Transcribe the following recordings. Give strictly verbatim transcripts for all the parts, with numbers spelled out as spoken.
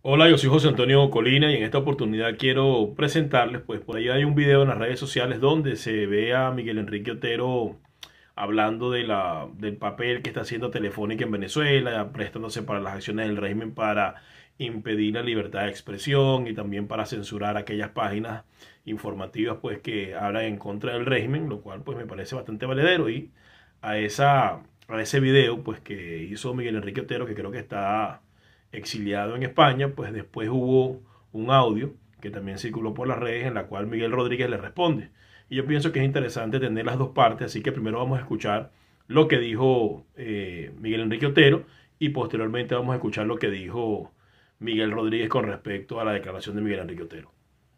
Hola, yo soy José Antonio Colina y en esta oportunidad quiero presentarles, pues por ahí hay un video en las redes sociales donde se ve a Miguel Enrique Otero hablando de la, del papel que está haciendo Telefónica en Venezuela, prestándose para las acciones del régimen para impedir la libertad de expresión y también para censurar aquellas páginas informativas pues que hablan en contra del régimen, lo cual pues me parece bastante valedero. Y a esa a ese video pues que hizo Miguel Enrique Otero, que creo que está exiliado en España, pues después hubo un audio que también circuló por las redes en la cual Miguel Rodríguez le responde. Y yo pienso que es interesante tener las dos partes, así que primero vamos a escuchar lo que dijo eh, Miguel Enrique Otero y posteriormente vamos a escuchar lo que dijo Miguel Rodríguez con respecto a la declaración de Miguel Enrique Otero.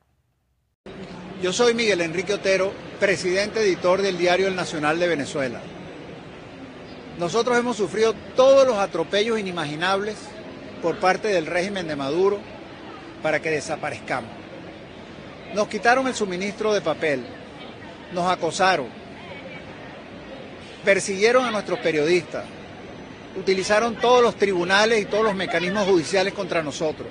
Yo soy Miguel Enrique Otero, presidente editor del diario El Nacional de Venezuela. Nosotros hemos sufrido todos los atropellos inimaginables por parte del régimen de Maduro para que desaparezcamos. Nos quitaron el suministro de papel, nos acosaron, persiguieron a nuestros periodistas, utilizaron todos los tribunales y todos los mecanismos judiciales contra nosotros.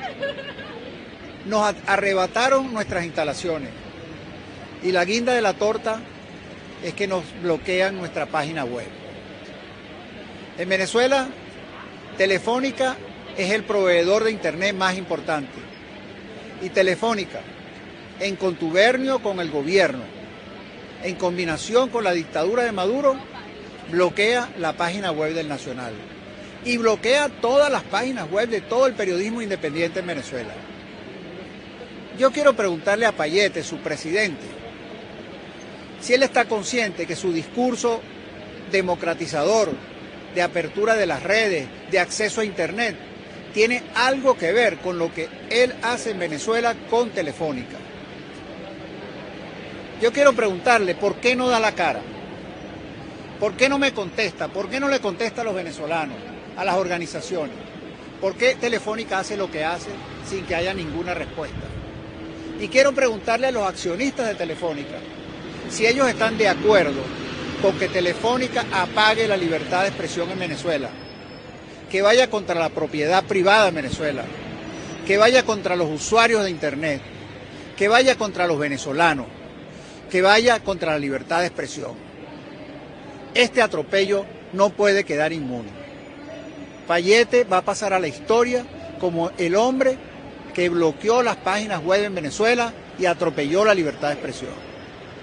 Nos arrebataron nuestras instalaciones y la guinda de la torta es que nos bloquean nuestra página web. En Venezuela, Telefónica es el proveedor de internet más importante y Telefónica, en contubernio con el gobierno, en combinación con la dictadura de Maduro, bloquea la página web del Nacional y bloquea todas las páginas web de todo el periodismo independiente en Venezuela. Yo quiero preguntarle a Payete, su presidente, si él está consciente que su discurso democratizador, de apertura de las redes, de acceso a internet, tiene algo que ver con lo que él hace en Venezuela con Telefónica. Yo quiero preguntarle por qué no da la cara, por qué no me contesta, por qué no le contesta a los venezolanos, a las organizaciones, por qué Telefónica hace lo que hace sin que haya ninguna respuesta. Y quiero preguntarle a los accionistas de Telefónica si ellos están de acuerdo con que Telefónica apague la libertad de expresión en Venezuela, que vaya contra la propiedad privada en Venezuela, que vaya contra los usuarios de internet, que vaya contra los venezolanos, que vaya contra la libertad de expresión. Este atropello no puede quedar inmune. Payete va a pasar a la historia como el hombre que bloqueó las páginas web en Venezuela y atropelló la libertad de expresión.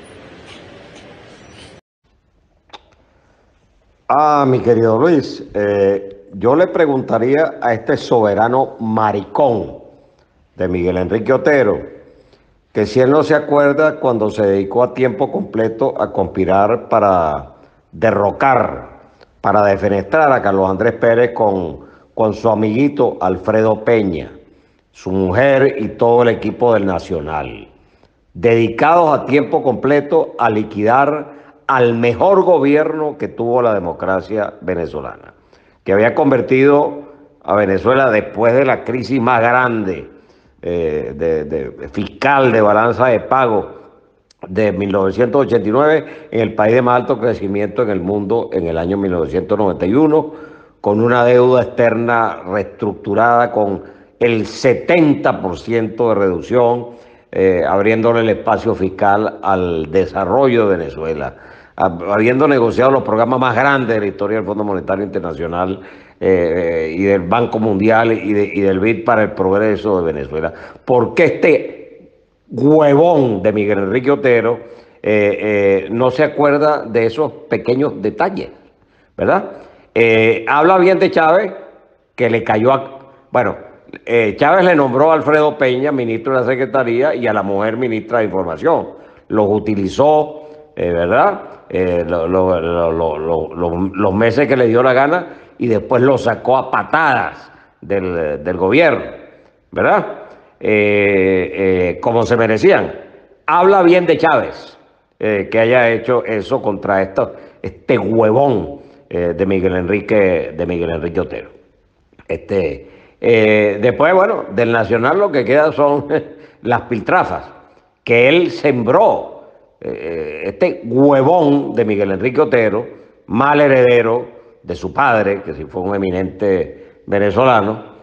Ah, mi querido Luis, eh, yo le preguntaría a este soberano maricón de Miguel Enrique Otero, que si él no se acuerda cuando se dedicó a tiempo completo a conspirar para derrocar, para defenestrar a Carlos Andrés Pérez con, con su amiguito Alfredo Peña, su mujer y todo el equipo del Nacional, dedicados a tiempo completo a liquidar al mejor gobierno que tuvo la democracia venezolana, que había convertido a Venezuela después de la crisis más grande eh, de, de fiscal de balanza de pago de mil novecientos ochenta y nueve en el país de más alto crecimiento en el mundo en el año mil novecientos noventa y uno, con una deuda externa reestructurada con el setenta por ciento de reducción, eh, abriéndole el espacio fiscal al desarrollo de Venezuela, habiendo negociado los programas más grandes de la historia del Fondo Monetario Internacional eh, y del Banco Mundial y, de, y del B I D para el progreso de Venezuela. ¿Por qué este huevón de Miguel Enrique Otero eh, eh, no se acuerda de esos pequeños detalles? ¿Verdad? Eh, habla bien de Chávez, que le cayó a... Bueno, eh, Chávez le nombró a Alfredo Peña ministro de la Secretaría y a la mujer ministra de Información. Los utilizó, eh, ¿verdad? Eh, lo, lo, lo, lo, lo, los meses que le dio la gana y después lo sacó a patadas del, del gobierno, ¿verdad? Eh, eh, como se merecían. Habla bien de Chávez, eh, que haya hecho eso contra esto, este huevón eh, de Miguel Enrique, de Miguel Enrique Otero. Este, eh, después, bueno, del Nacional lo que queda son las piltrafas que él sembró. Eh, este huevón de Miguel Enrique Otero, mal heredero de su padre, que sí fue un eminente venezolano,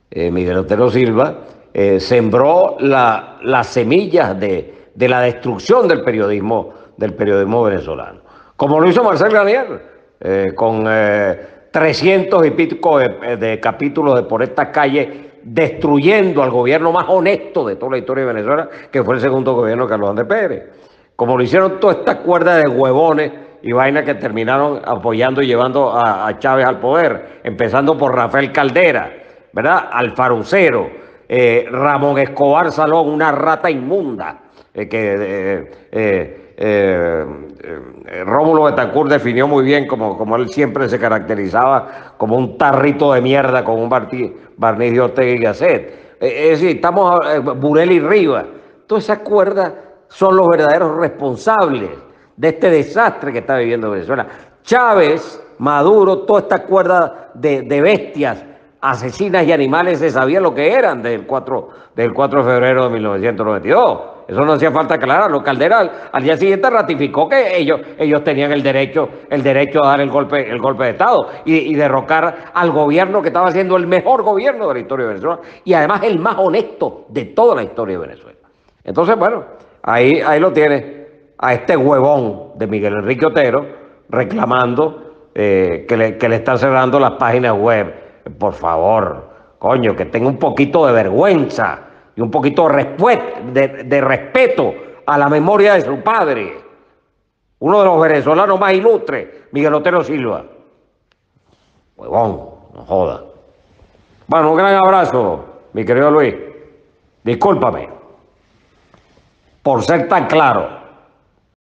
eh, Miguel Otero Silva, eh, sembró la, las semillas de, de la destrucción del periodismo, del periodismo venezolano. Como lo hizo Marcel Granier, eh, con eh, trescientos y pico de, de capítulos de Por Estas Calles, destruyendo al gobierno más honesto de toda la historia de Venezuela, que fue el segundo gobierno de Carlos Andrés Pérez. Como lo hicieron toda esta cuerda de huevones y vainas que terminaron apoyando y llevando a, a Chávez al poder, empezando por Rafael Caldera, ¿verdad? Alfarucero, eh, Ramón Escobar Salón, una rata inmunda, eh, que eh, eh, eh, eh, Rómulo Betancourt definió muy bien, como, como él siempre se caracterizaba, como un tarrito de mierda con un barniz de Ortega y Gasset. Eh, es decir, estamos, eh, Burel y Rivas, toda esa cuerda son los verdaderos responsables de este desastre que está viviendo Venezuela. Chávez, Maduro, toda esta cuerda de, de bestias asesinas y animales se sabía lo que eran del cuatro, del cuatro de febrero de mil novecientos noventa y dos. Eso no hacía falta aclararlo. Caldera al, al día siguiente ratificó que ellos, ellos tenían el derecho, el derecho a dar el golpe, el golpe de Estado y, y derrocar al gobierno que estaba haciendo el mejor gobierno de la historia de Venezuela y además el más honesto de toda la historia de Venezuela. Entonces, bueno, ahí, ahí lo tiene a este huevón de Miguel Enrique Otero reclamando eh, que, le, que le están cerrando las páginas web. Por favor, coño, que tenga un poquito de vergüenza y un poquito de, de, de respeto a la memoria de su padre. Uno de los venezolanos más ilustres, Miguel Otero Silva. Huevón, no joda. Bueno, un gran abrazo, mi querido Luis. Discúlpame por ser tan claro.